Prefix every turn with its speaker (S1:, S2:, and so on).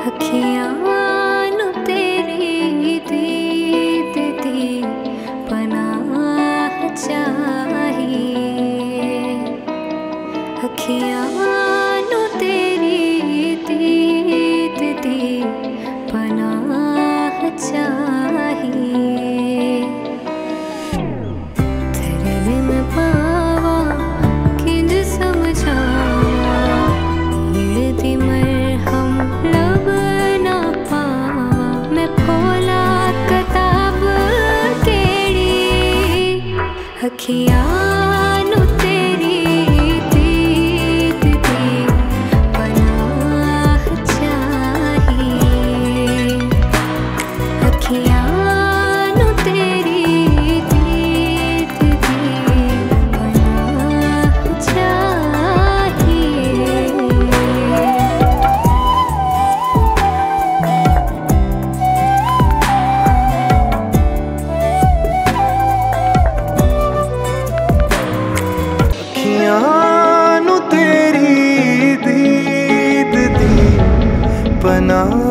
S1: अखियां नु तेरी दीद दी पनाह चाहिए, अखियां नु तेरी दीद दी पनाह चाहिए। तेरे बिन पावा किंज समझावा, नीड़ दी मरहम लब ना पावा, मैं खोला किताब केड़ी, अखियां नु तेरी दीद दी पनाह चाहिए, अखियां नु तेरी दीद दी पनाह चाहिए।
S2: अखियां नु तेरी दीद दी पनाह